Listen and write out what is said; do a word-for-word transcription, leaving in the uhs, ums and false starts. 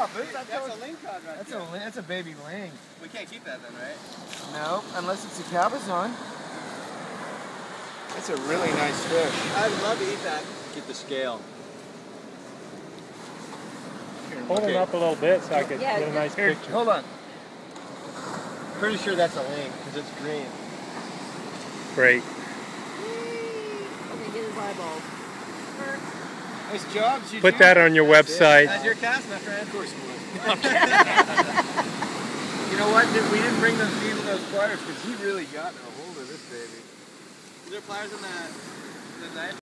off. That's, That's, that's a ling cod right that's there. a that's a baby ling. We can't keep that then, right? No, unless it's a cabezon. That's a really nice fish. I'd love to eat that. Get the scale. Hold okay. it up a little bit so I could Yeah, get a nice Here, picture. hold on. Pretty sure that's a ling because it's green. Great. Okay, get his eyeballs. Nice job, Gigi. Put that on your website. That's your cast, my friend. Of course it was. You know what? We didn't bring those people those pliers because he really got a hold of this baby. Is there pliers in that, the knife?